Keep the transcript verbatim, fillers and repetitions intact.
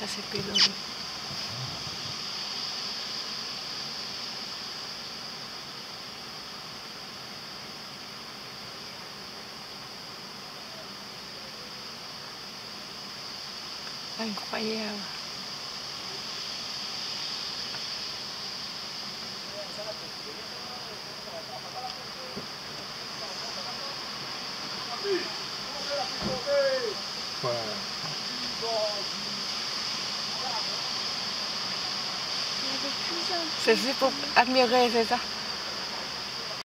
Ça c'est Pélori. Incroyable. Ouais. C'est juste pour admirer, c'est ça.